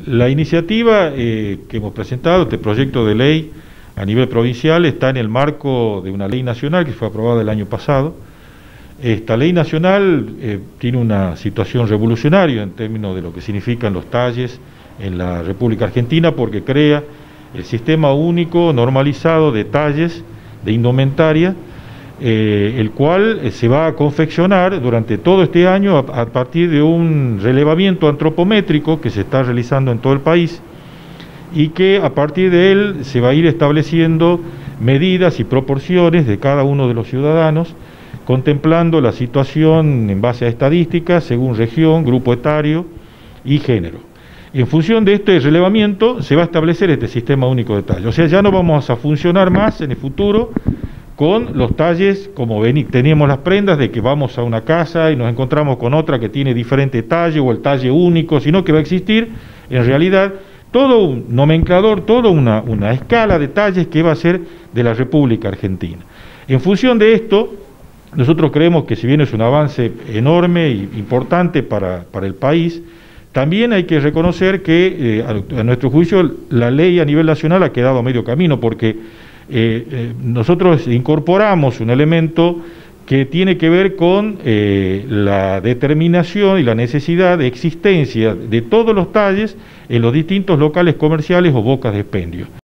La iniciativa que hemos presentado, este proyecto de ley a nivel provincial, está en el marco de una ley nacional que fue aprobada el año pasado. Esta ley nacional tiene una situación revolucionaria en términos de lo que significan los talles en la República Argentina, porque crea el sistema único normalizado de talles de indumentaria, el cual se va a confeccionar durante todo este año a partir de un relevamiento antropométrico que se está realizando en todo el país, y que a partir de él se va a ir estableciendo medidas y proporciones de cada uno de los ciudadanos, contemplando la situación en base a estadísticas según región, grupo etario y género. En función de este relevamiento se va a establecer este sistema único de talles. O sea, ya no vamos a funcionar más en el futuro con los talles como teníamos las prendas de que vamos a una casa y nos encontramos con otra que tiene diferente talle o el talle único, sino que va a existir en realidad todo un nomenclador, toda una escala de talles que va a ser de la República Argentina. En función de esto, nosotros creemos que si bien es un avance enorme e importante para el país, también hay que reconocer que a nuestro juicio la ley a nivel nacional ha quedado a medio camino, porque nosotros incorporamos un elemento que tiene que ver con la determinación y la necesidad de existencia de todos los talles en los distintos locales comerciales o bocas de expendio.